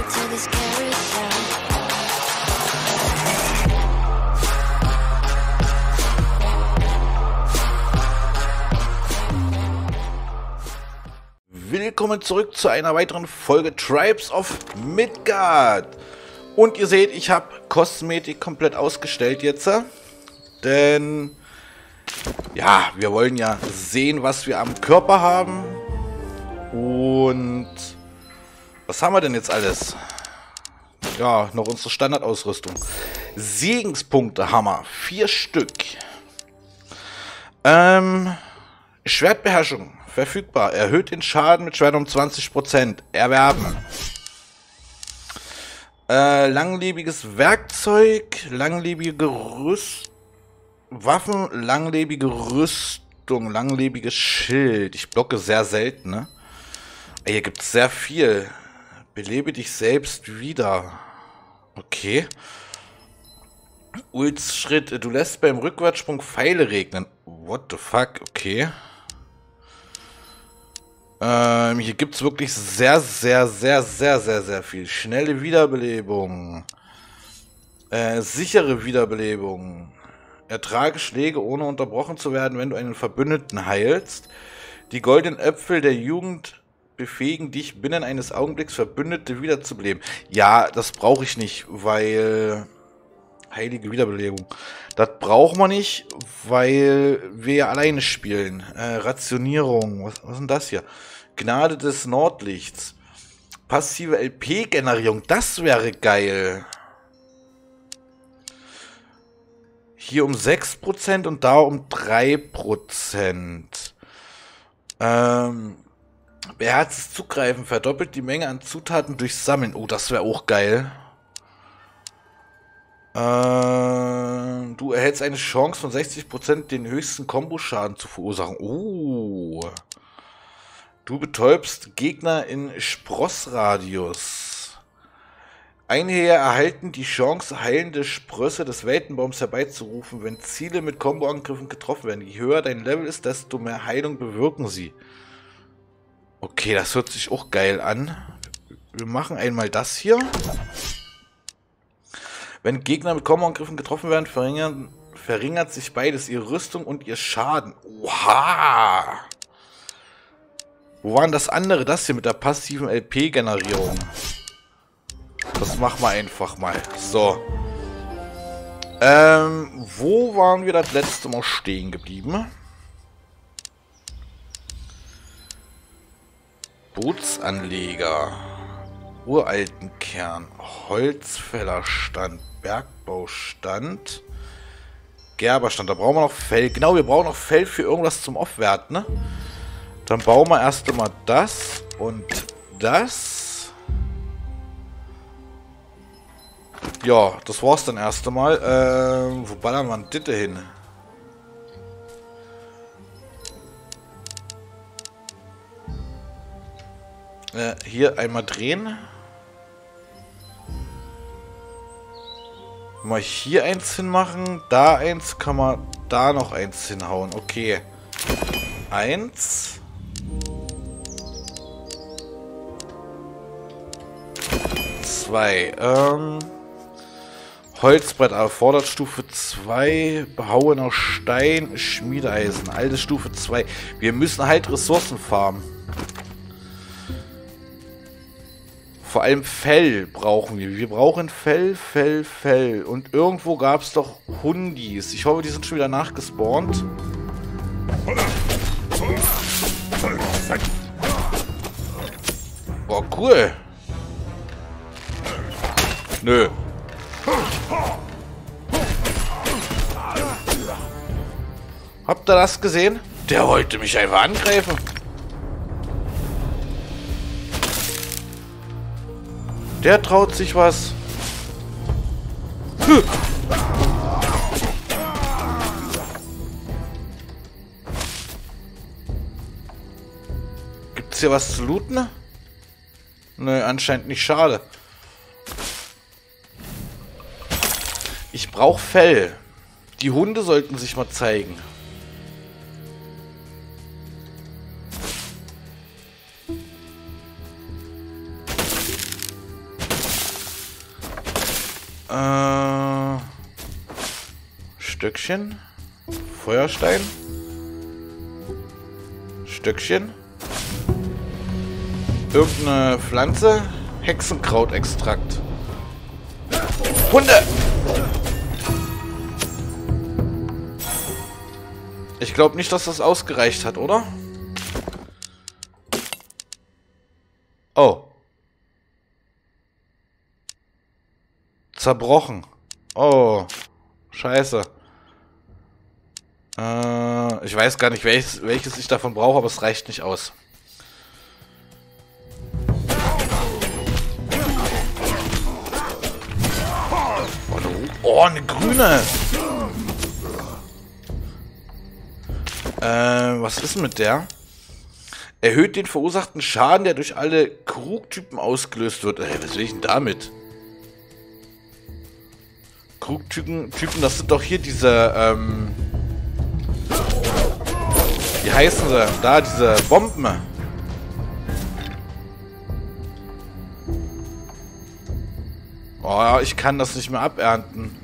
to this carousel. Willkommen zurück zu einer weiteren Folge Tribes of Midgard. Und ihr seht, ich habe Kosmetik komplett ausgestellt jetzt. Denn, ja, wir wollen ja sehen, was wir am Körper haben. Und was haben wir denn jetzt alles? Ja, noch unsere Standardausrüstung. Segenspunkte haben wir 4 Stück. Schwertbeherrschung verfügbar. Erhöht den Schaden mit Schwert um 20%. Erwerben. Langlebiges Werkzeug, langlebige Waffen, langlebige Rüstung, langlebiges Schild. Ich blocke sehr selten, ne? Hier gibt es sehr viel. Belebe dich selbst wieder. Okay. Ulsschritt. Du lässt beim Rückwärtssprung Pfeile regnen. What the fuck? Okay. Hier gibt es wirklich sehr viel. Schnelle Wiederbelebung. Sichere Wiederbelebung. Ertrage Schläge, ohne unterbrochen zu werden, wenn du einen Verbündeten heilst. Die goldenen Äpfel der Jugend befähigen dich, binnen eines Augenblicks Verbündete wiederzubeleben. Ja, das brauche ich nicht, weil... Heilige Wiederbelebung. Das braucht man nicht, weil wir ja alleine spielen. Rationierung. Was ist denn das hier? Gnade des Nordlichts. Passive LP-Generierung. Das wäre geil. Hier um 6% und da um 3%. Beherztes Zugreifen verdoppelt die Menge an Zutaten durch Sammeln. Oh, das wäre auch geil. Du erhältst eine Chance von 60%, den höchsten Komboschaden zu verursachen. Oh. Du betäubst Gegner in Sprossradius. Einher erhalten die Chance, heilende Sprösse des Weltenbaums herbeizurufen, wenn Ziele mit Komboangriffen getroffen werden. Je höher dein Level ist, desto mehr Heilung bewirken sie. Okay, das hört sich auch geil an. Wir machen einmal das hier. Wenn Gegner mit Komboangriffen getroffen werden, verringert sich beides, ihre Rüstung und ihr Schaden. Oha! Wo war denn das andere? Das hier mit der passiven LP-Generierung. Das machen wir einfach mal. So. Wo waren wir das letzte Mal stehen geblieben? Bootsanleger. Uralten Kern. Holzfällerstand. Bergbaustand. Gerberstand. Da brauchen wir noch Fell. Genau, wir brauchen noch Fell für irgendwas zum Aufwerten, ne? Dann bauen wir erst einmal das und das. Ja, das war's dann erst einmal. Wo ballern wir denn das hin? Hier einmal drehen. Mal hier eins hinmachen. Da eins, kann man da noch eins hinhauen. Okay. 1. 2. Holzbrett erfordert Stufe 2. Behauener Stein, Schmiedeeisen. Alles Stufe 2. Wir müssen halt Ressourcen farmen. Vor allem Fell brauchen wir. Wir brauchen Fell. Und irgendwo gab es doch Hundis. Ich hoffe, die sind schon wieder nachgespawnt. Oh, cool. Nö. Habt ihr das gesehen? Der wollte mich einfach angreifen. Der traut sich was. Gibt's hier was zu looten? Nö, anscheinend nicht. Schade. Ich brauche Fell. Die Hunde sollten sich mal zeigen. Stöckchen. Feuerstein. Stöckchen. Irgendeine Pflanze. Hexenkrautextrakt. Hunde! Ich glaube nicht, dass das ausgereicht hat, oder? Oh. Zerbrochen. Oh. Scheiße. Ich weiß gar nicht, welches ich davon brauche, aber es reicht nicht aus. Oh, eine grüne. Was ist denn mit der? Erhöht den verursachten Schaden, der durch alle Krugtypen ausgelöst wird. Was will ich denn damit? Krugtypen, das sind doch hier diese, wie heißen sie? Da, diese Bomben. Oh, ich kann das nicht mehr abernten.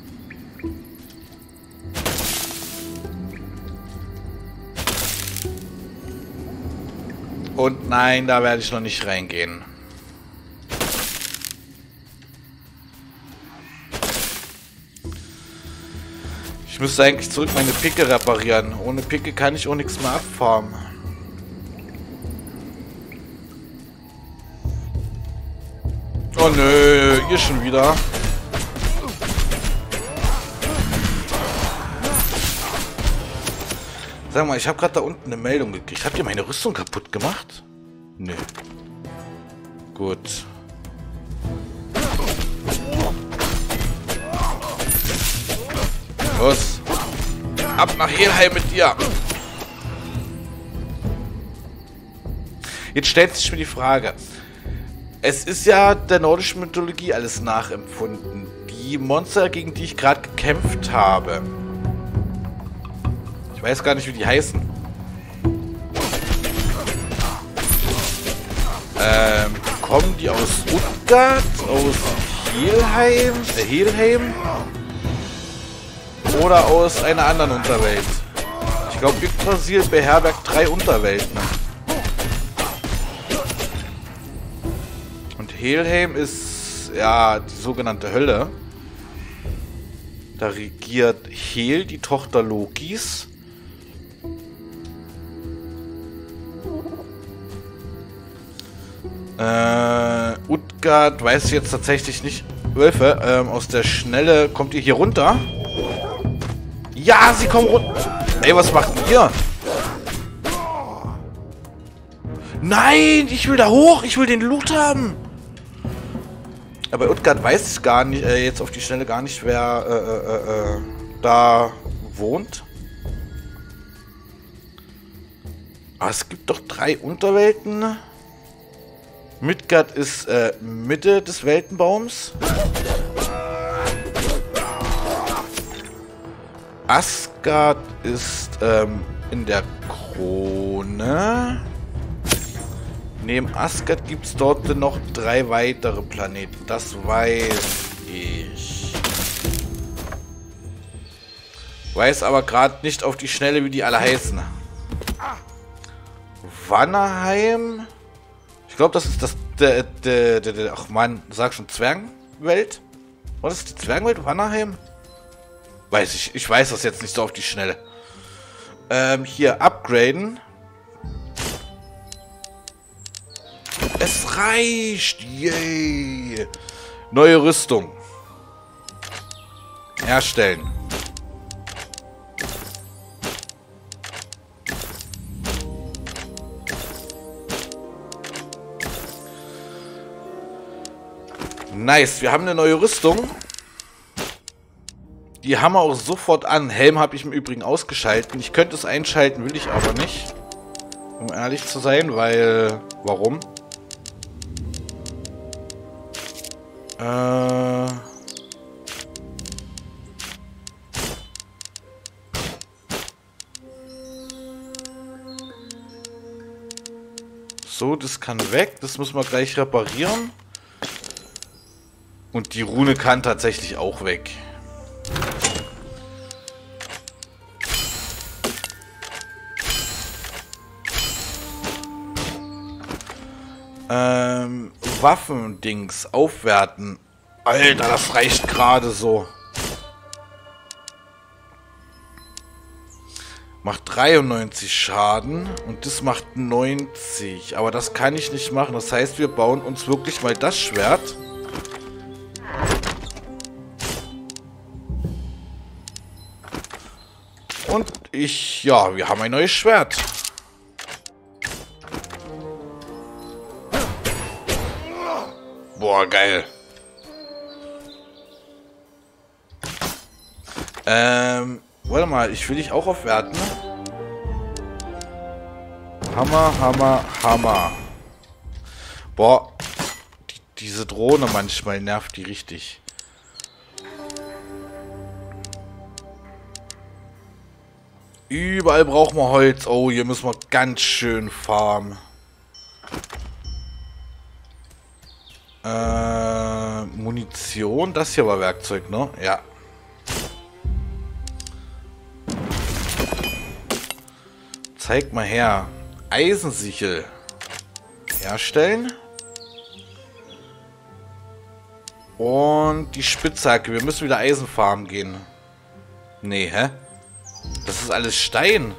Und nein, da werde ich noch nicht reingehen. Ich müsste eigentlich zurück meine Picke reparieren. Ohne Picke kann ich auch nichts mehr abfarmen. Oh nö, ihr schon wieder. Sag mal, ich habe gerade da unten eine Meldung gekriegt. Habt ihr meine Rüstung kaputt gemacht? Nö. Gut. Los. Ab nach Helheim mit dir. Jetzt stellt sich mir die Frage. Es ist ja der nordischen Mythologie alles nachempfunden. Die Monster, gegen die ich gerade gekämpft habe. Ich weiß gar nicht, wie die heißen. Kommen die aus Utgard? Aus Helheim? Oder aus einer anderen Unterwelt? Ich glaube, Yggdrasil beherbergt 3 Unterwelten. Und Helheim ist, ja, die sogenannte Hölle. Da regiert Hel, die Tochter Lokis. Utgard weiß ich jetzt tatsächlich nicht. Wölfe, aus der Schnelle kommt ihr hier runter? Ja, sie kommen runter. Ey, was macht ihr? Nein, ich will da hoch. Ich will den Loot haben. Aber Utgard weiß ich gar nicht, jetzt auf die Schnelle gar nicht, wer da wohnt. Aber es gibt doch 3 Unterwelten. Midgard ist Mitte des Weltenbaums. Asgard ist in der Krone. Neben Asgard gibt es dort noch 3 weitere Planeten. Das weiß ich. Weiß aber gerade nicht auf die Schnelle, wie die alle heißen. Vanaheim. Ich glaube, das ist das... Ach man, sag schon Zwergenwelt? War das die Zwergenwelt? Vanaheim? Weiß ich. Ich weiß das jetzt nicht so auf die Schnelle. Hier, upgraden. Es reicht. Yay. Neue Rüstung. Herstellen. Nice, wir haben eine neue Rüstung. Die haben wir auch sofort an. Helm habe ich im Übrigen ausgeschalten. Ich könnte es einschalten, will ich aber nicht. Um ehrlich zu sein, weil... Warum? So, das kann weg. Das müssen wir gleich reparieren. Und die Rune kann tatsächlich auch weg. Waffendings aufwerten. Alter, das reicht gerade so. Macht 93 Schaden und das macht 90. Aber das kann ich nicht machen. Das heißt, wir bauen uns wirklich mal das Schwert. Und ja, wir haben ein neues Schwert. Boah, geil. Warte mal, ich will dich auch aufwerten. Hammer, Hammer, Hammer. Boah, diese Drohne manchmal nervt die richtig. Überall brauchen wir Holz. Oh, hier müssen wir ganz schön farmen. Munition, das hier war Werkzeug, ne? Ja. Zeig mal her. Eisensichel. Herstellen. Und die Spitzhacke. Wir müssen wieder Eisen farmen gehen. Nee, hä? Das ist alles Stein.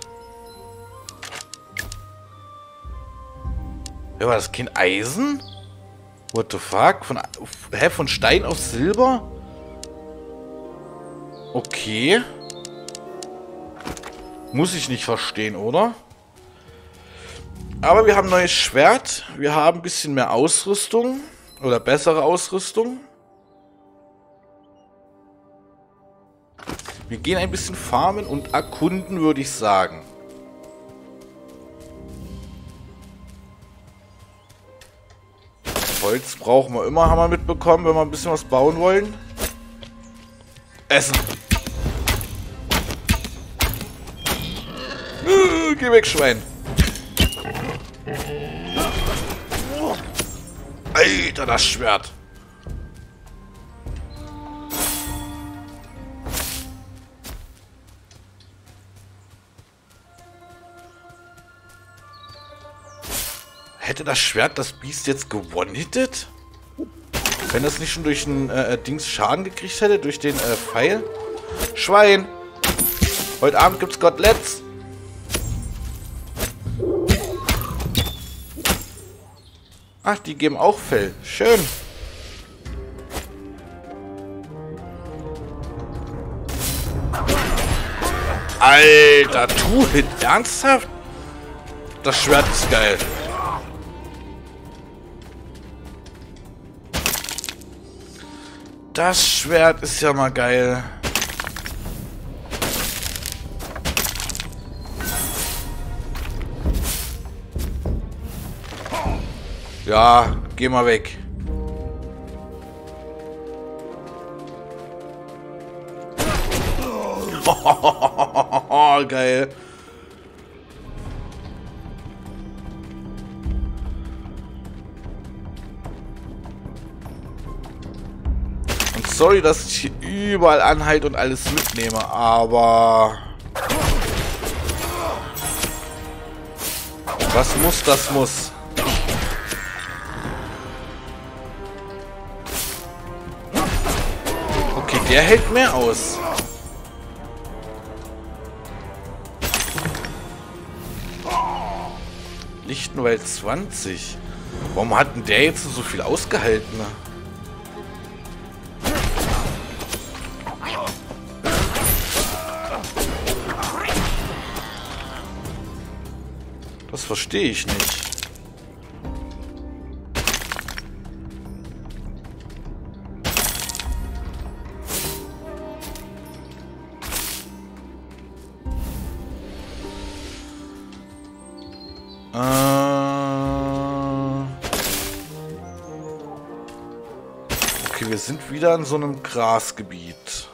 Ja, war das kein Eisen? What the fuck? Von Stein auf Silber? Okay. Muss ich nicht verstehen, oder? Aber wir haben ein neues Schwert. Wir haben ein bisschen mehr Ausrüstung. Oder bessere Ausrüstung. Wir gehen ein bisschen farmen und erkunden, würde ich sagen. Holz brauchen wir immer, haben wir mitbekommen, wenn wir ein bisschen was bauen wollen. Essen. Geh weg, Schwein. Alter, das Schwert. Hätte das Schwert das Biest jetzt gewonnhittet? Wenn das nicht schon durch ein Dings Schaden gekriegt hätte, durch den Pfeil? Schwein! Heute Abend gibt's Koteletts! Ach, die geben auch Fell. Schön. Alter, Two-Hit. Ernsthaft? Das Schwert ist geil. Das Schwert ist ja mal geil. Ja, geh mal weg. Geil. Und sorry, dass ich hier überall anhalte und alles mitnehme, aber... Was muss, das muss. Okay, der hält mehr aus. Lichtenwald 20. Warum hat denn der jetzt so viel ausgehalten? Das verstehe ich nicht. Okay, wir sind wieder in so einem Grasgebiet.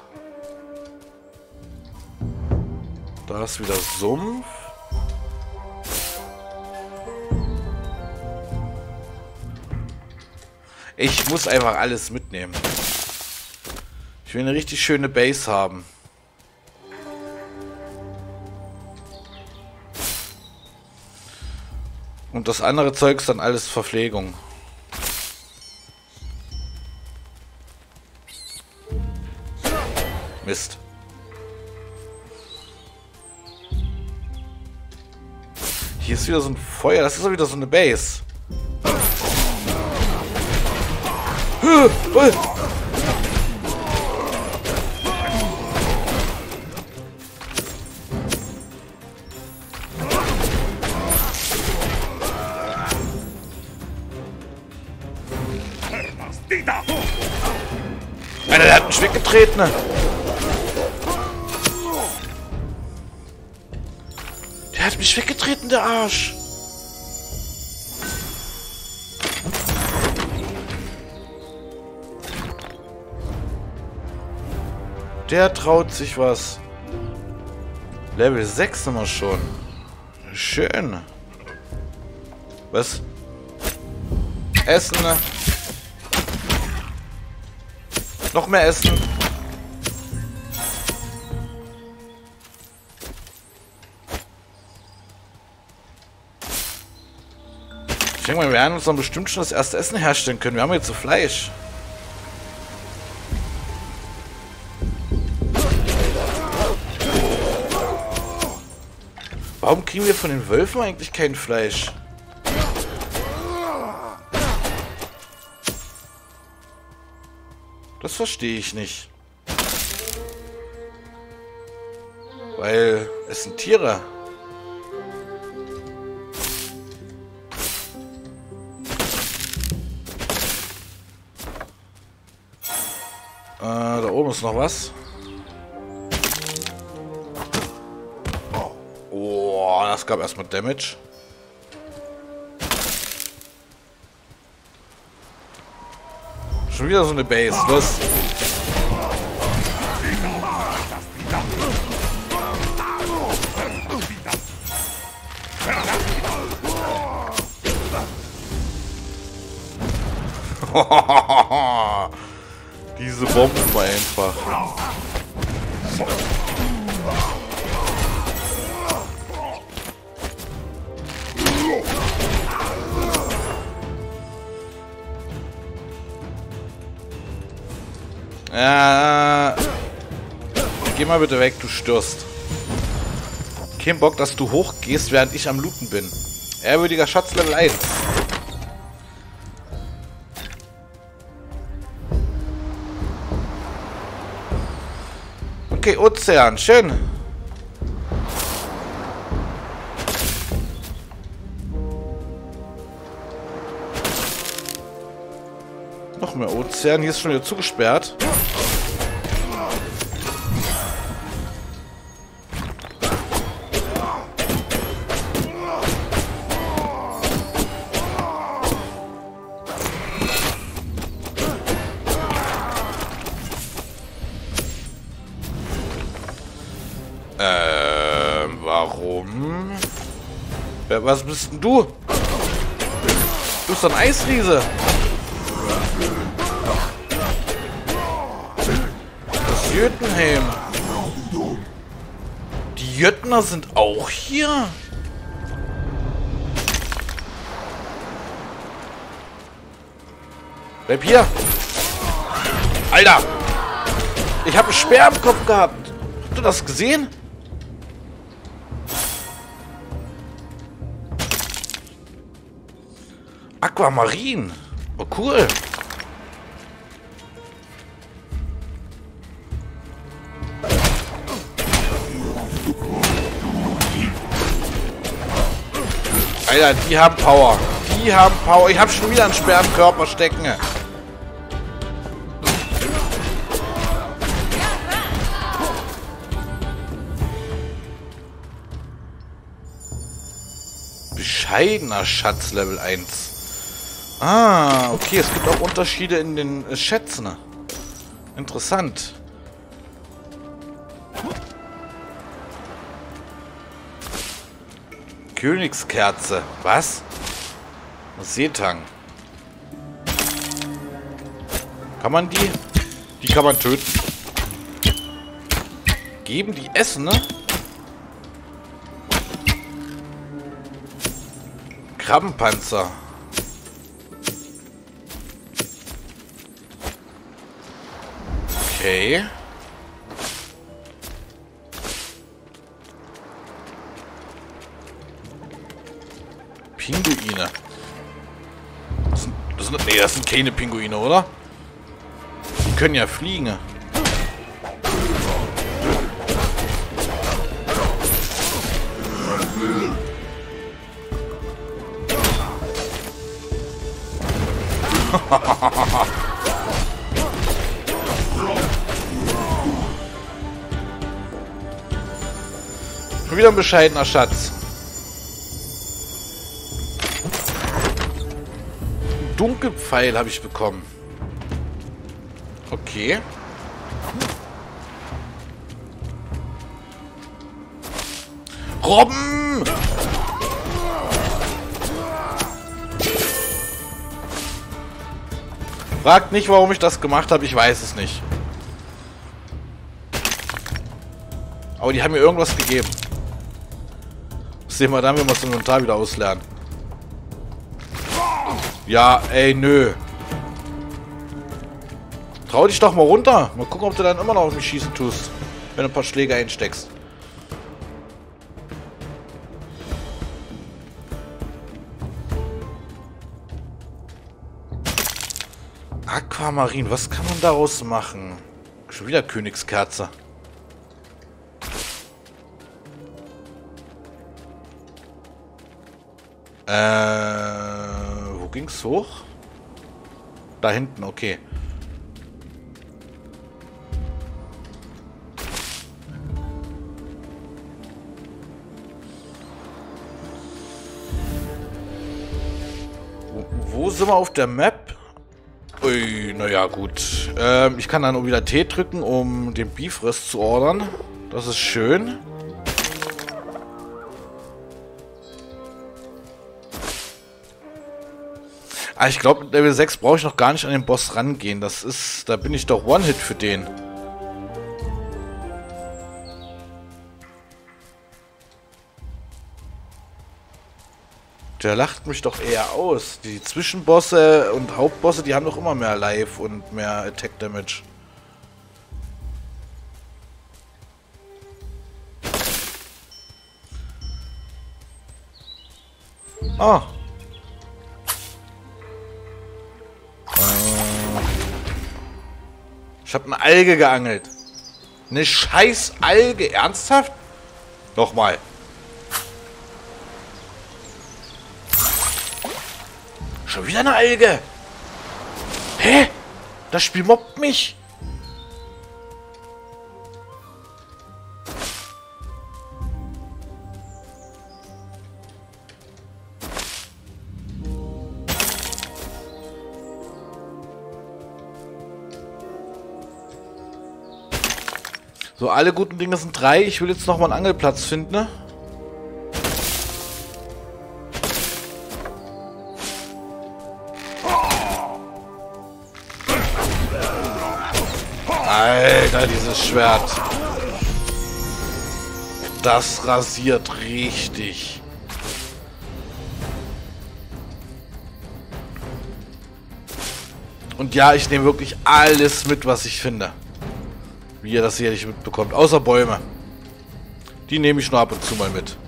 Da ist wieder Sumpf. Ich muss einfach alles mitnehmen. Ich will eine richtig schöne Base haben. Und das andere Zeug ist dann alles Verpflegung. Mist. Hier ist wieder so ein Feuer. Das ist doch wieder so eine Base. Alter, der hat mich weggetreten. Der hat mich weggetreten, der Arsch. Der traut sich was. Level 6 sind wir schon. Schön. Was? Essen. Noch mehr Essen. Ich denke mal, wir werden uns dann bestimmt schon das erste Essen herstellen können. Wir haben jetzt so Fleisch. Warum kriegen wir von den Wölfen eigentlich kein Fleisch? Das verstehe ich nicht. Weil es sind Tiere. Da oben ist noch was. Oh, das gab erstmal Damage. Schon wieder so eine Base. Los. Diese Bomben einfach. Geh mal bitte weg, du störst. Kein Bock, dass du hochgehst, während ich am Looten bin. Ehrwürdiger Schatz Level 1. Okay, Ozean, schön. Noch mehr Ozean, hier ist schon wieder zugesperrt. Warum? Was bist denn du? Du bist ein Eisriese. Das Jötunheim. Die Jötner sind auch hier? Bleib hier. Alter. Ich habe einen Speer im Kopf gehabt. Habt ihr das gesehen? Aquamarin. Oh, cool. Alter, die haben Power. Die haben Power. Ich habe schon wieder einen Speer im Körper stecken. Bescheidener Schatz Level 1. Ah, okay, es gibt auch Unterschiede in den Schätzen. Interessant. Königskerze. Was? Seetang. Kann man die? Die kann man töten. Geben die Essen, ne? Krabbenpanzer. Okay. Pinguine. Das sind keine Pinguine, oder? Die können ja fliegen. Wieder ein bescheidener Schatz. Ein Dunkelpfeil habe ich bekommen. Okay. Robben! Fragt nicht, warum ich das gemacht habe. Ich weiß es nicht. Aber die haben mir irgendwas gegeben. Das sehen wir dann, wenn wir das Inventar wieder auslernen. Ja, ey, nö. Trau dich doch mal runter. Mal gucken, ob du dann immer noch auf mich schießen tust. Wenn du ein paar Schläge einsteckst. Aquamarin, was kann man daraus machen? Schon wieder Königskerze. Wo ging's hoch? Da hinten, okay. Wo sind wir auf der Map? Ui, naja, gut. Ich kann dann auch wieder T drücken, um den Beefriss zu ordern. Das ist schön. Ah, ich glaube, mit Level 6 brauche ich noch gar nicht an den Boss rangehen. Das ist... Da bin ich doch One-Hit für den. Der lacht mich doch eher aus. Die Zwischenbosse und Hauptbosse, die haben doch immer mehr Life und mehr Attack Damage. Ah. Ich habe eine Alge geangelt. Eine scheiß Alge. Ernsthaft? Nochmal. Schon wieder eine Alge. Hä? Das Spiel mobbt mich. So, alle guten Dinge sind 3. Ich will jetzt noch mal einen Angelplatz finden. Ne? Alter, dieses Schwert. Das rasiert richtig. Und ja, ich nehme wirklich alles mit, was ich finde. Wie ihr das hier nicht mitbekommt. Außer Bäume. Die nehme ich nur ab und zu mal mit.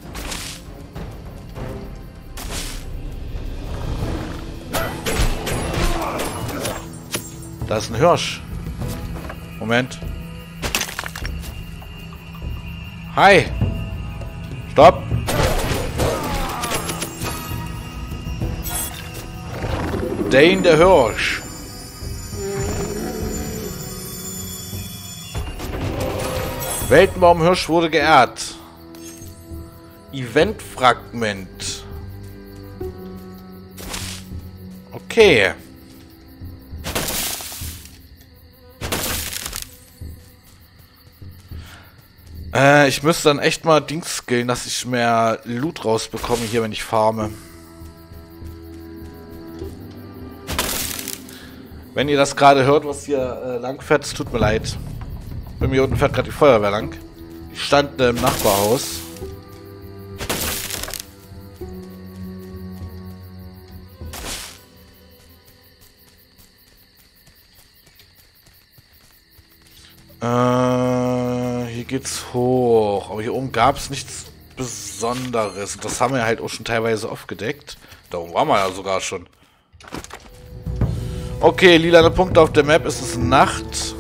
Da ist ein Hirsch. Moment. Hi. Stopp. Dane der Hirsch. Weltenbaumhirsch wurde geehrt. Eventfragment. Okay. Ich müsste dann echt mal Dings skillen, dass ich mehr Loot rausbekomme hier, wenn ich farme. Wenn ihr das gerade hört, was hier lang fährt, es tut mir leid. Bei mir unten fährt gerade die Feuerwehr lang. Die stand im Nachbarhaus. Hier geht's hoch. Aber hier oben gab es nichts Besonderes. Das haben wir halt auch schon teilweise aufgedeckt. Da oben waren wir ja sogar schon. Okay, lilane Punkte auf der Map. Es ist Nacht.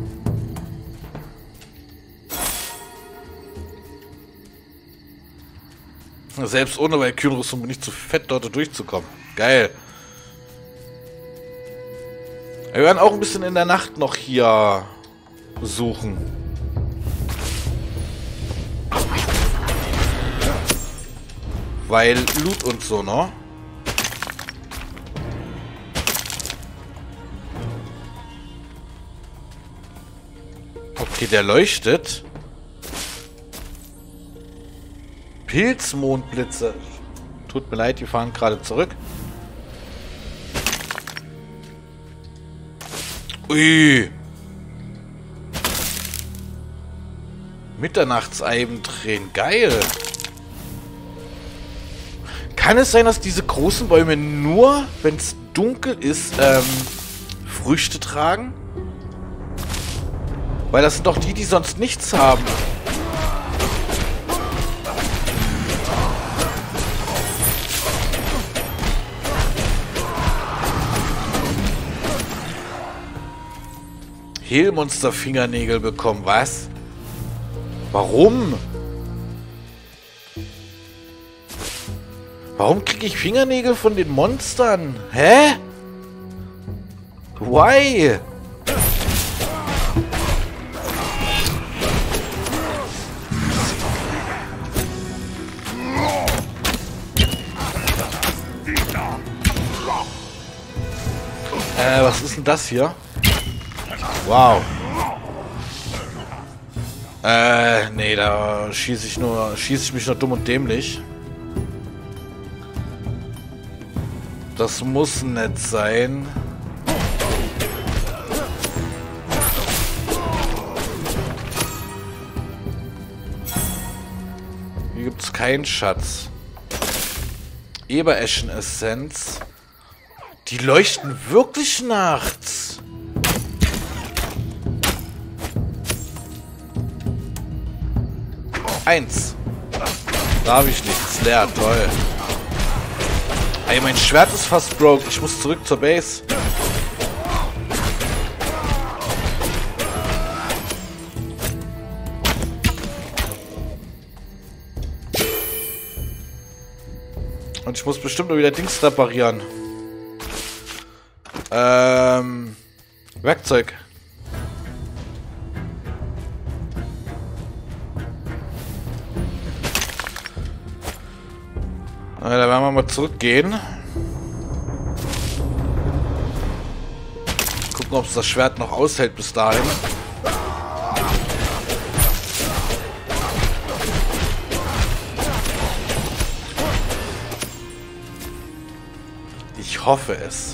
Selbst ohne Valkyrenrüstung bin ich zu fett, dort durchzukommen. Geil. Wir werden auch ein bisschen in der Nacht noch hier suchen. Weil Loot und so, ne? Okay, der leuchtet. Pilzmondblitze. Tut mir leid, die fahren gerade zurück. Ui. Mitternachtseiben drehen. Geil. Kann es sein, dass diese großen Bäume nur, wenn es dunkel ist, Früchte tragen? Weil das sind doch die, die sonst nichts haben. Hehlmonster-Fingernägel bekommen, was? Warum? Warum kriege ich Fingernägel von den Monstern? Hä? Why? Was ist denn das hier? Wow. Nee, da schieße ich mich nur dumm und dämlich. Das muss nett sein. Hier gibt es keinen Schatz. Ebereschenessenz. Die leuchten wirklich nachts. Eins. Da habe ich nichts. Leer, toll. Ey, mein Schwert ist fast broke. Ich muss zurück zur Base. Und ich muss bestimmt nur wieder Dings reparieren. Werkzeug. Da werden wir mal zurückgehen. Gucken, ob es das Schwert noch aushält bis dahin. Ich hoffe es.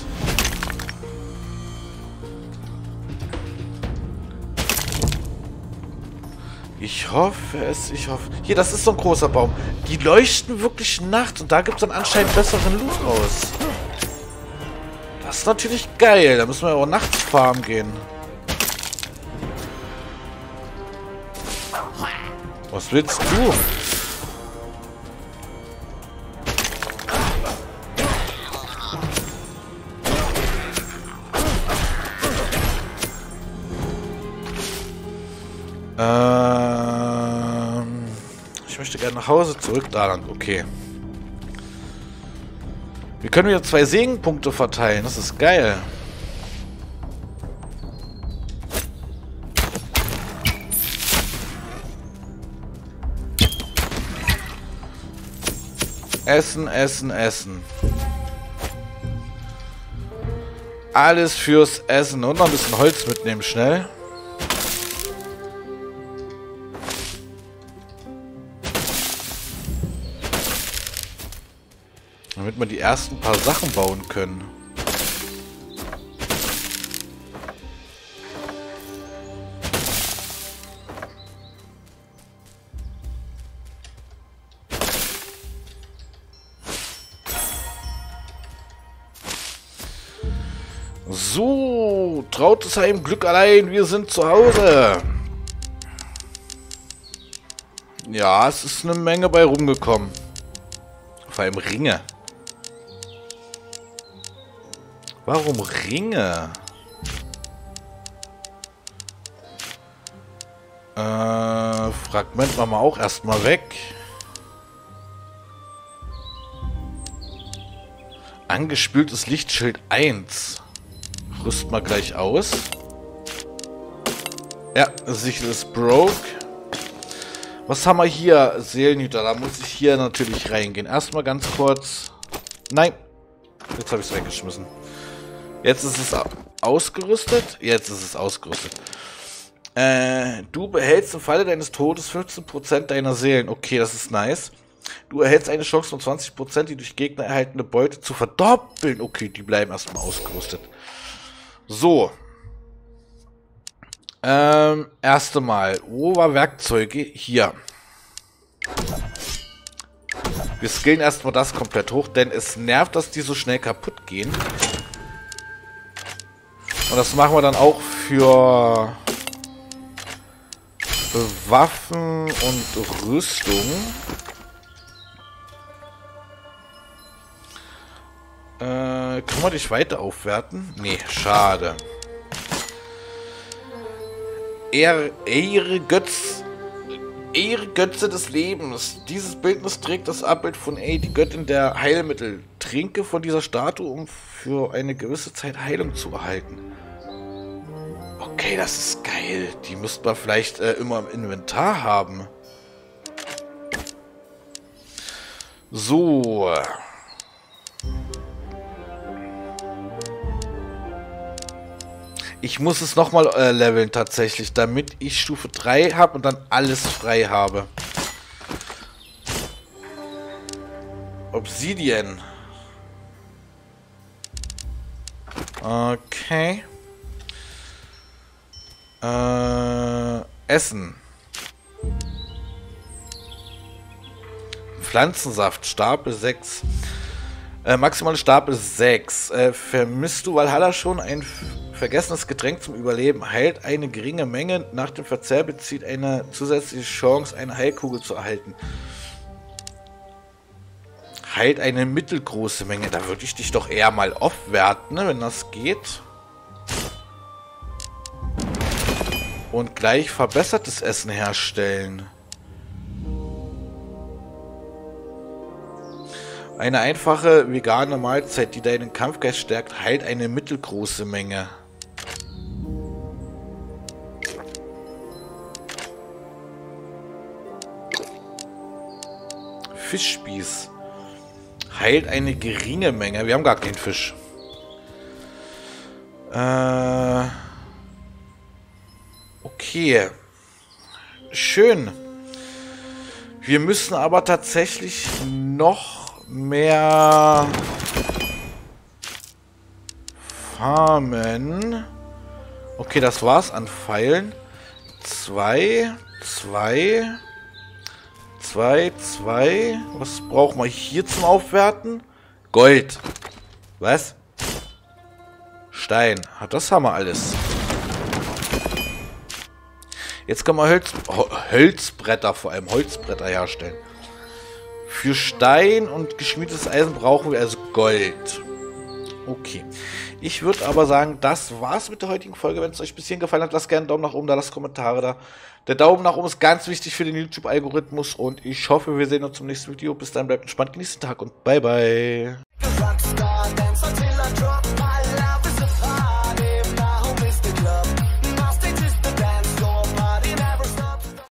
Ich hoffe es, ich hoffe... Hier, das ist so ein großer Baum. Die leuchten wirklich nachts und da gibt es dann anscheinend besseren Loot raus. Das ist natürlich geil. Da müssen wir auch nachts farmen gehen. Was willst du? Ich möchte gerne nach Hause zurück. Da lang, okay. Wir können wieder 2 Segenpunkte verteilen. Das ist geil. Essen, essen, essen. Alles fürs Essen. Und noch ein bisschen Holz mitnehmen, schnell. Damit wir die ersten paar Sachen bauen können. So, Trautesheim, Glück allein, wir sind zu Hause. Ja, es ist eine Menge bei rumgekommen. Vor allem Ringe. Warum Ringe? Fragment machen wir auch erstmal weg. Angespültes Lichtschild 1. Rüst mal gleich aus. Ja, Sichel ist broke. Was haben wir hier? Seelenhüter, da muss ich hier natürlich reingehen. Erstmal ganz kurz. Nein. Jetzt habe ich es weggeschmissen. Jetzt ist es ausgerüstet. Jetzt ist es ausgerüstet. Du behältst im Falle deines Todes 15% deiner Seelen. Okay, das ist nice. Du erhältst eine Chance von 20%, die durch Gegner erhaltene Beute zu verdoppeln. Okay, die bleiben erstmal ausgerüstet. So. Erste Mal. Wo war Werkzeuge? Hier. Wir skillen erstmal das komplett hoch, denn es nervt, dass die so schnell kaputt gehen. Und das machen wir dann auch für Waffen und Rüstung. Kann man dich weiter aufwerten? Nee, schade. Ehre Götze des Lebens. Dieses Bildnis trägt das Abbild von die Göttin der Heilmittel. Trinke von dieser Statue, um für eine gewisse Zeit Heilung zu erhalten. Okay, das ist geil. Die müsste man vielleicht immer im Inventar haben. So. Ich muss es nochmal leveln tatsächlich, damit ich Stufe 3 habe und dann alles frei habe. Obsidian. Okay. Essen. Pflanzensaft, Stapel 6. Maximale Stapel 6. Vermisst du Valhalla schon? Ein vergessenes Getränk zum Überleben. Heilt eine geringe Menge. Nach dem Verzehr bezieht eine zusätzliche Chance, eine Heilkugel zu erhalten. Heilt eine mittelgroße Menge. Da würde ich dich doch eher mal aufwerten, ne, wenn das geht. Und gleich verbessertes Essen herstellen. Eine einfache vegane Mahlzeit, die deinen Kampfgeist stärkt, heilt eine mittelgroße Menge. Fischspieß. Heilt eine geringe Menge. Wir haben gar keinen Fisch. Okay. Schön. Wir müssen aber tatsächlich noch mehr farmen. Okay, das war's an Pfeilen. 2. Was brauchen wir hier zum Aufwerten? Gold. Was? Stein. Das haben wir alles. Jetzt können wir Holzbretter, vor allem Holzbretter herstellen. Für Stein und geschmiedetes Eisen brauchen wir also Gold. Okay. Ich würde aber sagen, das war's mit der heutigen Folge. Wenn es euch bis hierhin gefallen hat, lasst gerne einen Daumen nach oben da, lasst Kommentare da. Der Daumen nach oben ist ganz wichtig für den YouTube-Algorithmus und ich hoffe, wir sehen uns zum nächsten Video. Bis dann, bleibt entspannt, genießt den Tag und bye bye.